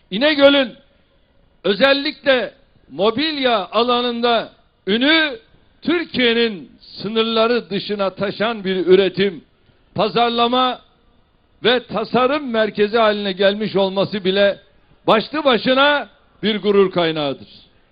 İnegöl'ün özellikle mobilya alanında ünü Türkiye'nin sınırları dışına taşan bir üretim, pazarlama ve tasarım merkezi haline gelmiş olması bile başlı başına bir gurur kaynağıdır.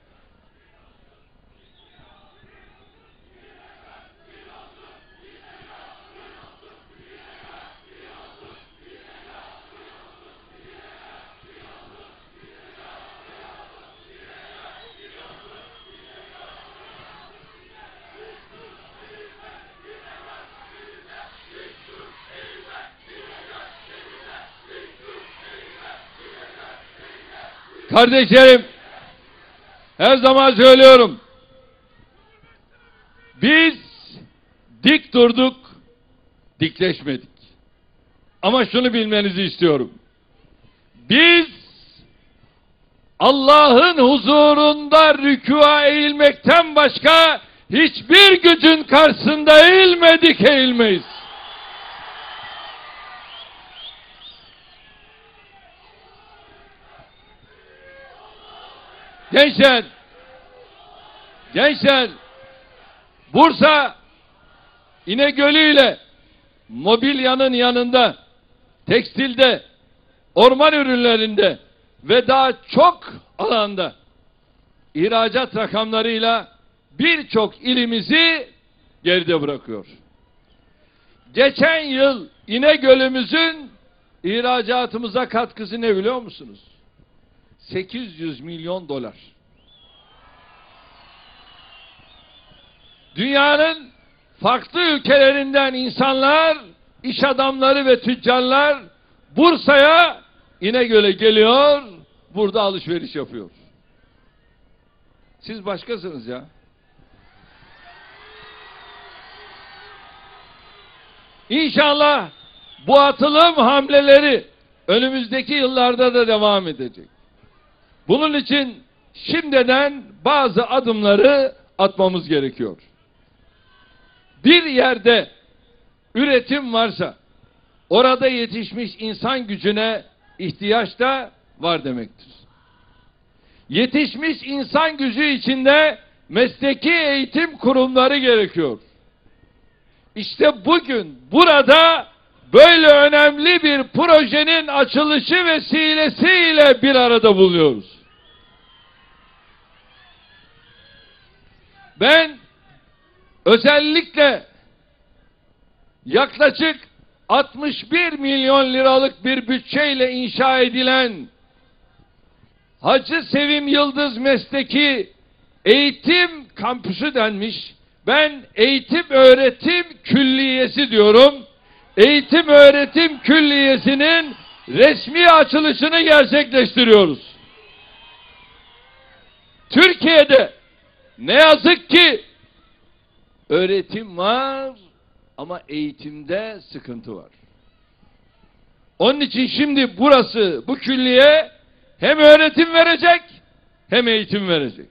Kardeşlerim, her zaman söylüyorum. Biz dik durduk, dikleşmedik. Ama şunu bilmenizi istiyorum. Biz Allah'ın huzurunda rükûa eğilmekten başka hiçbir gücün karşısında eğilmedik, eğilmeyiz. Gençler, Bursa İnegölü ile mobilyanın yanında, tekstilde, orman ürünlerinde ve daha çok alanda ihracat rakamlarıyla birçok ilimizi geride bırakıyor. Geçen yıl İnegöl'ümüzün ihracatımıza katkısı ne biliyor musunuz? 800 milyon dolar. Dünyanın farklı ülkelerinden insanlar, iş adamları ve tüccarlar Bursa'ya, İnegöl'e geliyor, burada alışveriş yapıyor. Siz başkasınız ya. İnşallah bu atılım hamleleri önümüzdeki yıllarda da devam edecek. Bunun için şimdiden bazı adımları atmamız gerekiyor. Bir yerde üretim varsa orada yetişmiş insan gücüne ihtiyaç da var demektir. Yetişmiş insan gücü içinde mesleki eğitim kurumları gerekiyor. İşte bugün burada böyle önemli bir projenin açılışı vesilesiyle bir arada bulunuyoruz. Ben özellikle yaklaşık 61 milyon liralık bir bütçeyle inşa edilen Hacı Sevim Yıldız Mesleki Eğitim Kampüsü denmiş. Ben eğitim öğretim külliyesi diyorum. Eğitim öğretim külliyesinin resmi açılışını gerçekleştiriyoruz. Türkiye'de ne yazık ki öğretim var ama eğitimde sıkıntı var. Onun için şimdi burası, bu külliye hem öğretim verecek hem eğitim verecek.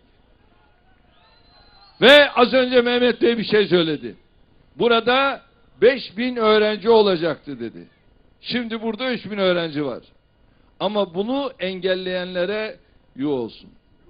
Ve az önce Mehmet Bey bir şey söyledi. Burada 5000 öğrenci olacaktı dedi. Şimdi burada 3000 öğrenci var. Ama bunu engelleyenlere yuh olsun.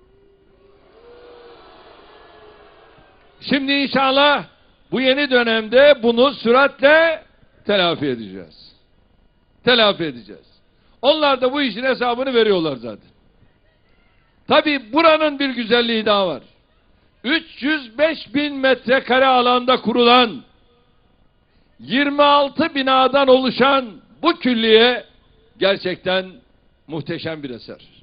Şimdi inşallah bu yeni dönemde bunu süratle telafi edeceğiz. Telafi edeceğiz. Onlar da bu işin hesabını veriyorlar zaten. Tabii buranın bir güzelliği daha var. 305 bin metrekare alanda kurulan 26 binadan oluşan bu külliye gerçekten muhteşem bir eser.